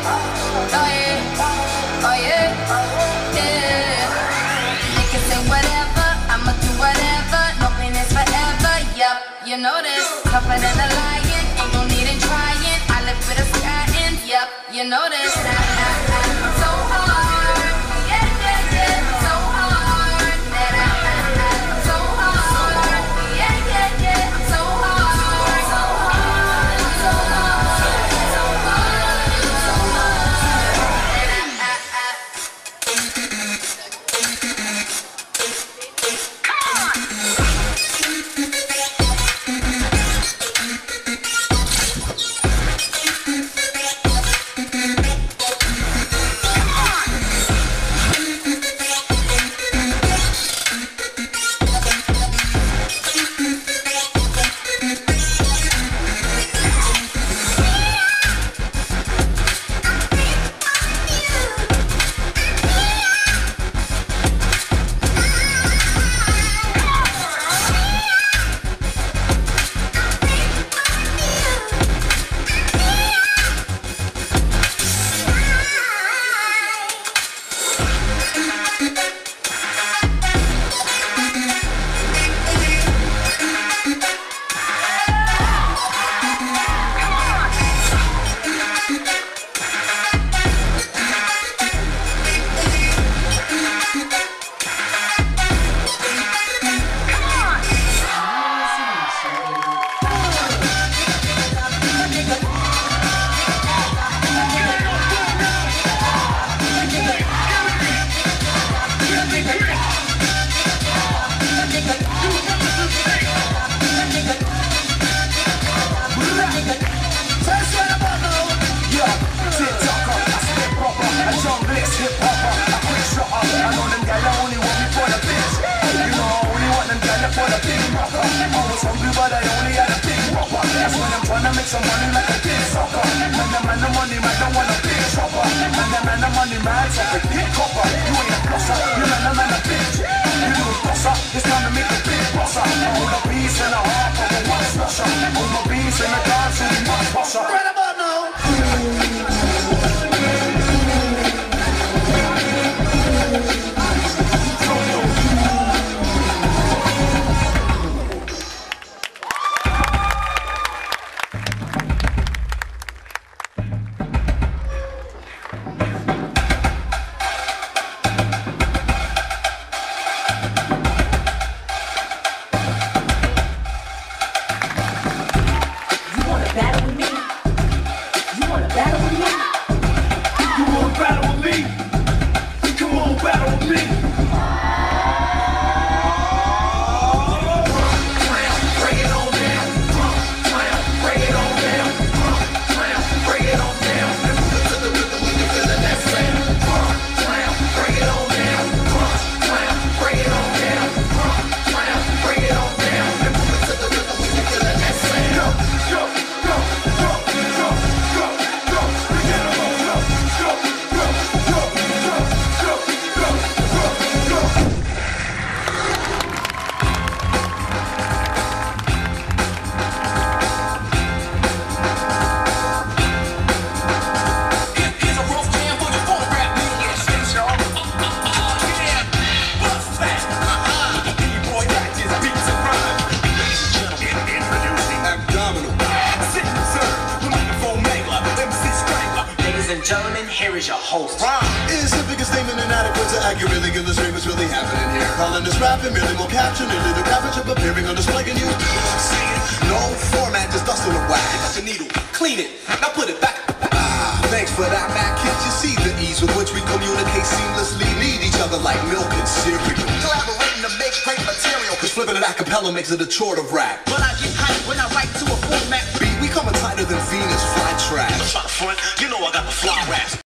Oh yeah, oh yeah, yeah. They can say whatever, I'ma do whatever. No pain is forever, yup, you know this. Tougher than a lion, ain't no need in trying. I live with a sky and yup, you know this. So hard, yeah, yeah, yeah. So hard, that I'm so hard, yeah, yeah, yeah. So hard, so hard, so hard, so hard, so here is your host. Is the biggest statement inadequate to accurately illustrate what's really happening here? Calling this rapping merely more caption, nearly the cabbage of appearing on display in you. No format, just dust on the wax. Pick up the needle, clean it, now put it back. Thanks for that, Mac. Can't you see the ease with which we communicate seamlessly? Need each other like milk and cereal. Collaborating to make great material. Cause flipping it a cappella makes it a chore to rap. But I get hyped when I write to a format. B, we coming tighter than Venus flytrap. Don't try to front, you know I got the fly raps.